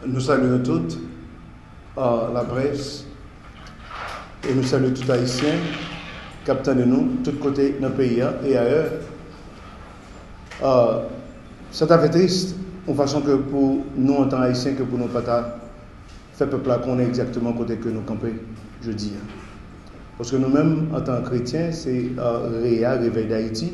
Nous saluons toutes la presse et nous saluons tous Haïtiens, capitaine de nous, de tous côtés dans le pays et ailleurs. C'est fait triste, en façon que pour nous en tant qu'Haïtiens, que pour nos patas, fait peuple là qu'on est exactement côté que nous campons, je dis. Parce que nous-mêmes, en tant que chrétiens, c'est Réveil d'Haïti.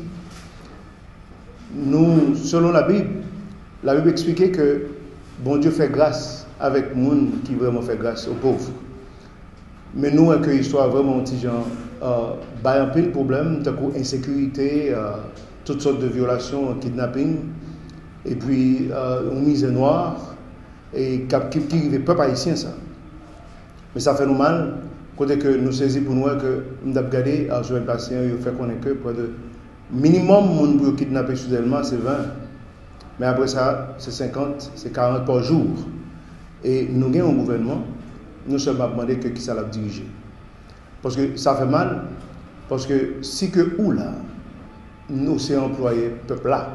Nous, selon la Bible expliquait que bon Dieu fait grâce avec le monde qui vraiment fait grâce aux pauvres. Mais nous, que l'histoire vraiment petit gens, un pile problème, de insécurité, toutes sortes de violations, kidnapping, et puis une mise noire, et qui arrive peuple haïtien ça. Mais ça fait nous mal, côté que nous saisissons pour nous que nous avons regardé sur un patient, il fait connaître que près de minimum monde pour kidnapper soudainement c'est 20. Mais après ça, c'est 50, c'est 40 par jour. Et nous avons un gouvernement, nous sommes demandé que qui ça l'a dirigé. Parce que ça fait mal, parce que si que ou là, nous sommes employés, peuple là,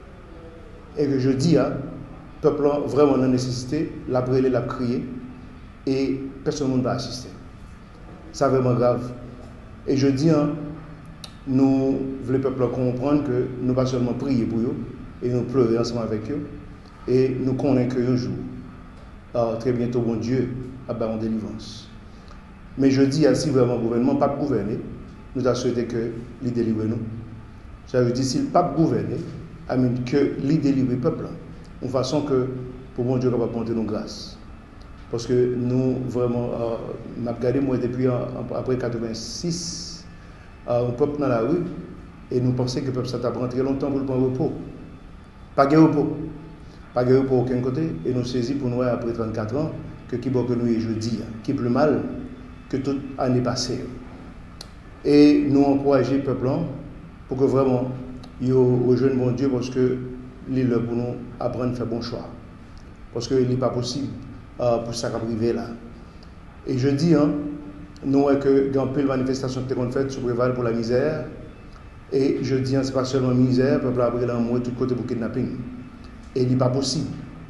et que je dis, peuple là, vraiment la nécessité, la brûler, la crier, et personne ne va assister. C'est vraiment grave. Et je dis, nous voulons le peuple comprendre que nous ne pas seulement prier pour eux, et nous pleurer ensemble avec eux, et nous connaissons qu'un jour, très bientôt, bon Dieu, a en délivrance. Mais je dis, si vraiment le gouvernement pas gouverner, nous avons souhaité que lui délivre nous. Ça veut dire, s'il pas gouverner, que lui délivre le peuple, en façon que, pour bon Dieu, capable de monter nos grâces. Parce que nous, vraiment, nous avons regardé, moi, depuis après 86, un peuple dans la rue, et nous pensons que le peuple s'est rentré longtemps pour le prendre repos. Pas de repos. Pas de repos aucun côté. Et nous saisissons pour nous, après 34 ans, que qui bon que nous est jeudi, qui est plus mal que toute année passée. Et nous encourager le peuple pour que vraiment, ils rejoignent bon Dieu parce que l'île pour nous apprendre à faire bon choix. Parce qu'il n'est pas possible pour ça privé là. Et je dis, nous, que dans peu de manifestations qui ont été faites sur Préval pour la misère, et je dis, ce n'est pas seulement misère, le peuple a pris l'amour de tous côtés pour kidnapping. Et il n'est pas possible.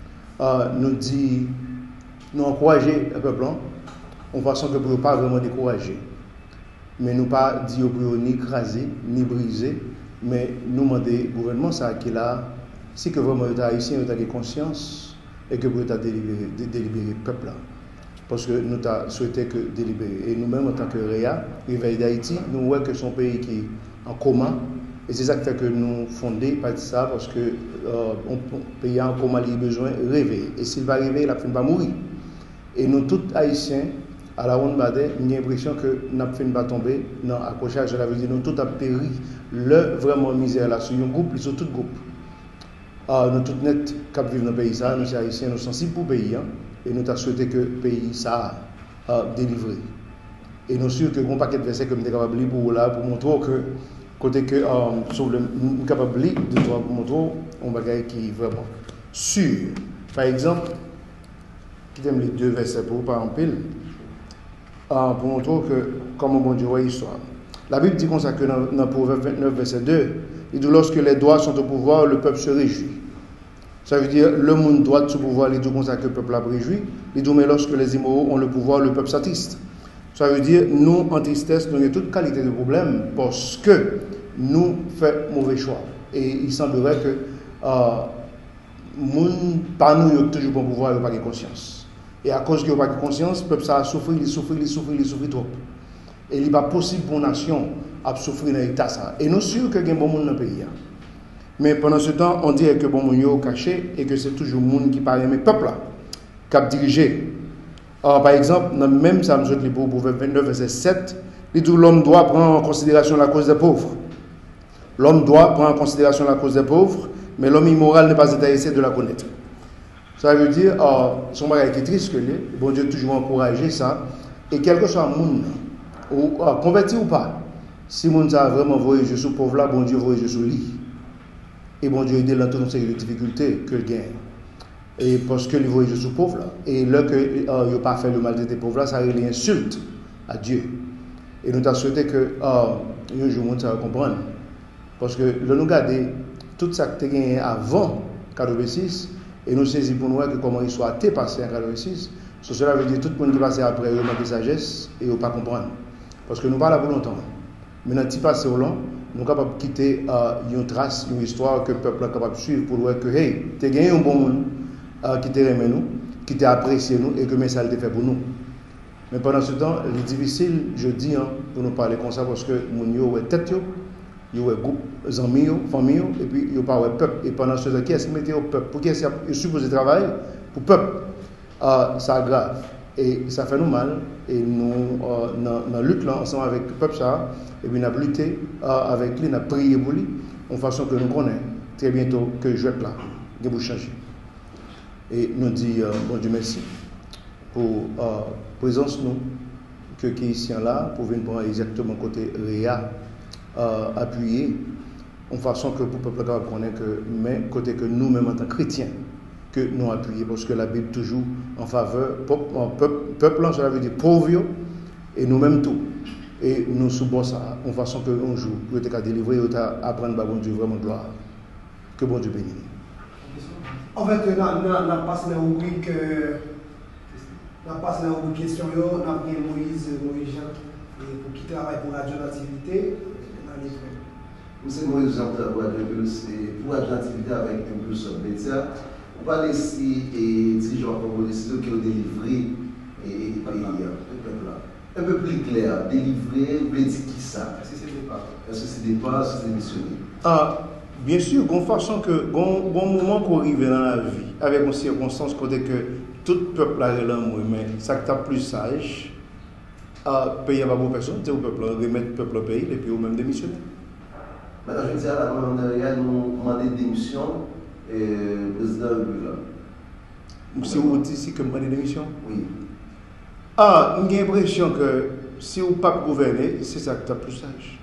Nous encourager le peuple en façon que pour ne pas vraiment décourager. Mais nous pas dire pour ni écraser, ni briser, mais nous demander au gouvernement ça qui là, si que vraiment l'État haïtien a des conscience et que pour l'État délibérer le peuple là. Parce que nous avons souhaité que délibérer. Et nous-mêmes, en tant que Réveil d'Haïti, nous voyons que son pays qui est en coma. Et c'est ça qui fait que nous fondons par ça, parce que pays en coma, il a besoin de rêver. Et s'il va rêver, il ne va pas mourir. Et nous, tous Haïtiens, à la ronde Badet, nous avons l'impression que nous ne pas tomber dans l'accrochage. Ça veut dire que nous tous avons péri. Le vraiment misère là, sur un groupe, ils sont tous groupes. Nous tous net qui vivent dans le pays, nous sommes Haïtiens, nous sommes sensibles pour le pays. Et nous avons souhaité que le pays ça délivré. Et nous sommes sûrs que nous avons un paquet de versets que nous sommes capables de lire pour montrer que, côté que nous sommes capables de lire, pour montrer un bagage qui est vraiment sûr. Par exemple, qui aime les deux versets pour par exemple, pour montrer que, comment bon Dieu voit l'histoire. La Bible dit comme ça que dans Proverbe 29, verset 2, il dit lorsque les droits sont au pouvoir, le peuple se réjouit. Ça veut dire le monde doit sous pouvoir, il dit comme ça que le peuple a réjoui. Il dit mais lorsque les immoraux ont le pouvoir, le peuple s'attriste. Ça veut dire nous en tristesse, nous avons toute qualité de problème parce que nous faisons mauvais choix. Et il semblerait que monde pas nous toujours bon pouvoir, il n'y a pas de conscience. Et à cause qu'il n'y a pas de conscience, le peuple ça a souffert, il souffre trop. Et il n'est pas possible pour une nation à souffrir dans l'état ça. Et nous sommes sûrs qu'il y a un bon monde dans le pays. Mais pendant ce temps, on dit que bon monde est caché et que c'est toujours le monde qui parle, mais le peuple là, qui a dirigé. Par exemple, dans le même Psalm 29, verset 7, il dit l'homme doit prendre en considération la cause des pauvres. L'homme doit prendre en considération la cause des pauvres, mais l'homme immoral n'est pas intéressé de la connaître. Ça veut dire, son bagage qui est triste que lui, bon Dieu toujours encouragé ça, et quel que soit le monde, converti ou pas, si le monde a vraiment voyagé sur le pauvre là, bon Dieu voyage sur lui. Et bon Dieu aide dans toutes ces difficultés que le gagne. Et parce que les voyageurs sont pauvres là. Et là que il n'a pas fait le mal des pauvres là, ça a une insulte à Dieu. Et nous avons souhaité que un jour monde ça va comprendre. Parce que là nous regardons tout ça que tu as gagné avant 86 Et nous saisissons pour nous que comment l'histoire a passé en 86. Cela veut dire que tout le monde qui passe après, il manque de sagesse et il ne pas comprendre. Parce que nous parlons pour longtemps. Mais dans le passé au long, nous sommes capables de quitter une trace, une histoire que le peuple est capable de suivre pour voir que, hey, tu as gagné un bon monde qui t'a aimé nous, qui t'a apprécié nous et que mais ça l'a fait pour nous. Mais pendant ce temps, il est difficile, je dis, pour nous parler comme ça parce que nous avons tête, nous avons groupe, amis, famille, et puis nous avons le peuple. Et pendant ce temps, qui est-ce qui mettait au peuple? Pour qui est-ce qui est supposé travailler? Pour le peuple. Ça grave. Et ça fait nous mal. Et nous, dans la lutte là, ensemble avec le peuple, ça, et puis nous avons lutté avec lui, nous avons prié pour lui, en façon que nous connaissons très bientôt que je vais être là, que vous changer. Et nous disons, bon Dieu merci pour la présence nous, qui est ici là, pour venir prendre exactement côté Réa, appuyé, en façon que pour le peuple connaître que, mais côté que nous-mêmes en tant que chrétiens, que nous appuyons, parce que la Bible toujours en faveur, peuple, cela veut dire pauvre, et nous-mêmes tout. Et nous subons ça, en façon que un jour, pour être délivré, pour apprendre à bon Dieu vraiment gloire. Que bon Dieu bénisse. En fait, on a passé la rubrique question, on a pris Moïse Jean, pour qui travaille pour Radio Nativité. C'est Moïse Jean pour Radio Nativité avec un peu sur média. On va laisser et si je vais décider qui ont délivré et un peu plus clair, délivrer, veut dire qui ça? Est-ce que c'est départ? Est-ce que c'est départ? Est-ce que c'est démissionné? Bien sûr, une façon que, bon moment qu'on arrive dans la vie, avec une circonstance côté que tout peuple a l'amour, mais ça qui est plus sage, payer pas pour personne, c'est au peuple, remettre le peuple au pays, et puis au même démissionner. Maintenant, je dis à la demande, nous demandé démission, et le président là. Si vous dites ici que vous demandez démission? Oui. J'ai l'impression que si vous ne pouvez pas gouverner, c'est ça qui est plus sage.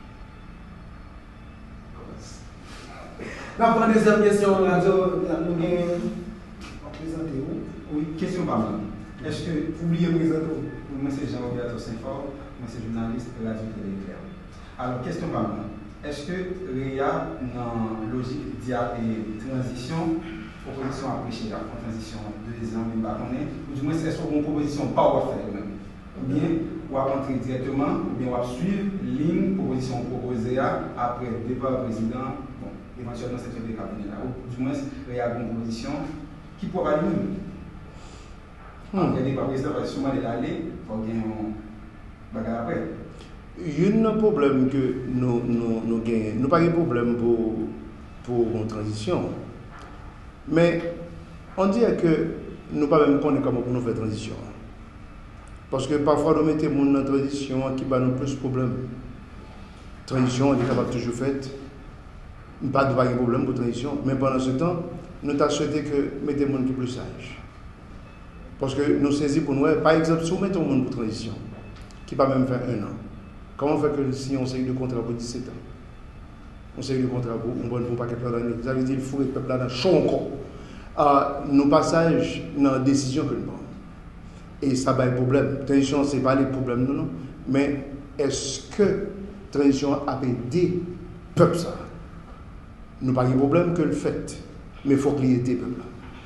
Là, pour la deuxième question, nous avons présenté où? Oui, question par moi. Est-ce que vous oubliez de présenter? Moi, c'est Jean-Roberto Saint-Fort, moi, c'est journaliste de Radio Télé-Éclair. Alors, question par moi. Est-ce que Réa, dans la logique de transition, proposition à prêcher, en transition 2 ans, mais pas ou du moins, est-ce qu'on a une proposition pas à faire même? Ou bien, on va rentrer directement, ou bien on va suivre ligne proposition proposée après le départ du président. Éventuellement, c'est le cabinet là. Ou du moins, il y a une proposition qui pourra aller nous. Il y a des présidents, parce que souvent, il est allé, il faut gagner un bagage après. Il y a un problème que nous gagnons. Nous n'avons pas de problème pour une transition. Mais on dit que nous ne pouvons pas même connaître comment nous faire transition. Parce que parfois, nous mettons dans la transition qui va nous plus de problèmes. Transition, on est capable de toujours faire. Pas de problème pour la transition, mais pendant ce temps, nous avons souhaité que mettez le monde qui est plus sage. Parce que nous saisissons pour nous, par exemple, si vous mettez le monde pour transition, qui va même faire 1 an, comment on fait que si on signe de contrat pour 17 ans, on signe de contrat pour un bon paquet d'années, ça veut dire qu'il faut que le peuple là dans chaud encore. Nos passages dans la décision que nous prenons. Et ça va être un problème. Transition, ce n'est pas les problèmes, non, mais est-ce que la transition a aidé le peuple ça? Nous n'avons pas de problème que le fait, mais il faut qu'il y ait des peuples.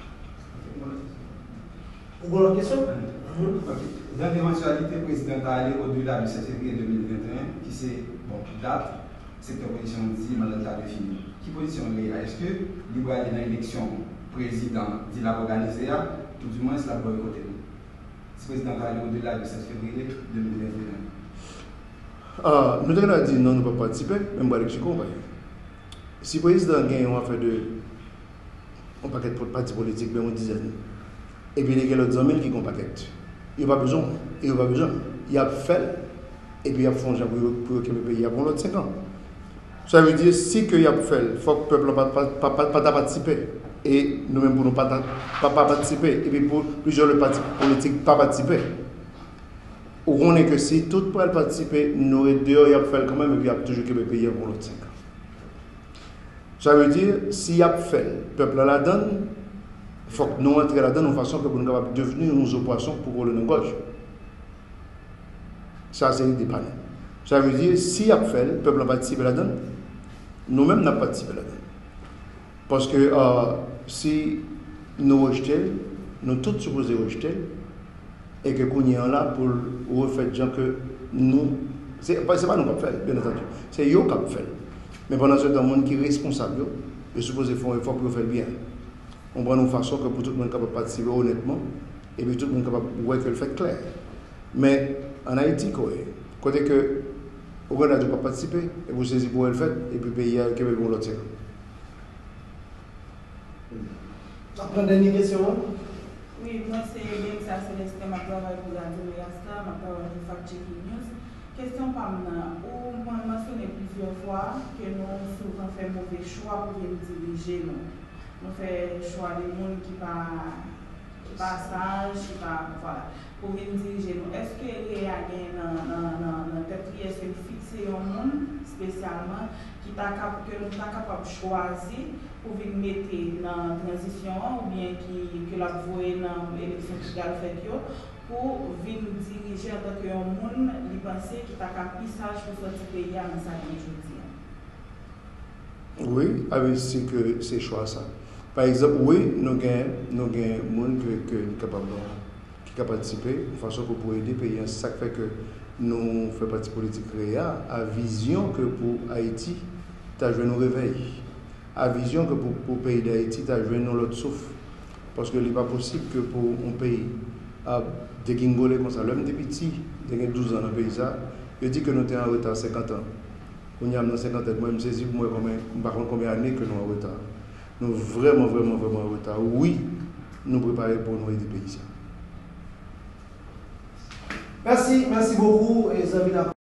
Vous avez une question? Dans l'éventualité présidentielle au-delà du 7 février 2021, qui c'est, date, cette position dit, mandat de fini. Qui position est-ce que il va aller dans l'élection président, dit la organisée, tout du moins, c'est la bonne côté. Si le président aller au-delà du 7 février 2021. Nous devons dire non, nous ne pouvons pas participer, même pour l'élection. Si le président gagne un affaire de un paquet de partis politiques, on dizaine, et puis il y a l'autre amis qui ont un paquet, il n'y a pas besoin, il y a fait, et puis il y a fondé pour que le pays pour l'autre 5 ans. Ça veut dire si il y a fait, il faut que le peuple ne pas participer, et nous-mêmes pour ne pas participer, et puis pour plusieurs partis politiques ne pas participer. On est que si tout le monde participer, nous il y a fait quand même, et puis il y a toujours que le pays pour l'autre 5 ans. Ça veut dire, s'il y a fait, le peuple la donne, il faut que nous entrions là-dedans de façon que nous soyons capables de devenir nos opérations pour rouler dans gauche. Ça, c'est une dépanne. Ça veut dire, s'il y a fait, le peuple a participé là-dedans, nous-mêmes n'avons pas participé là-dedans. Parce que si nous rejetons, nous tous supposés rejeter, et que qu'on y est là pour refaire gens que nous, c'est pas nous qui fait, bien entendu, c'est eux qui fait. Mais pendant ce temps, le monde qui est responsable, est supposé faire un effort pour faire bien. On prend une façon que pour tout le monde capable de participer honnêtement, et puis tout le monde capable de voir que le fait clair. Mais en Haïti, côté que vous n'avez pas participé, et vous saisissez pour le fait, et puis le pays a Québec pour l'autre. Après une dernière question. Oui, moi c'est Benza Céleste, je travaille pour la Médiasta, je travaille pour Fact Checking News. Question par moi, où on a mentionné plusieurs fois que nous souvent fait mauvais choix pour nous diriger. Nous faisons choix des gens qui pas sages, qui pas voilà, pour nous diriger. Est-ce que il y a dans tête est fixer un monde spécialement que nous sommes capables de choisir pour venir mettre dans la transition ou bien que la voie dans l'élection qui a fait pour venir diriger en tant que monde qui pense qui a un pissage pour sortir du pays dans sa vie aujourd'hui. Oui, avec c'est choix ça. Par exemple, oui, nous avons des gens qui sont capables de participer de façon pour aider le pays. C'est ça qui fait que nous faisons partie politique réelle à vision que pour Haïti, tu as joué nos réveils. À vision que pour le pays d'Haïti, tu as joué nos l'autre souffle. Parce qu'il n'est pas possible que pour un pays dégringolé comme ça, l'homme des petits, il y a 12 ans dans le pays, je dis que nous sommes en retard 50 ans. On y a 50 ans, moi je me saisis pour moi combien d'années que nous sommes en retard. Nous sommes vraiment en retard. Oui, nous préparons pour nous aider les pays. Merci beaucoup, les amis.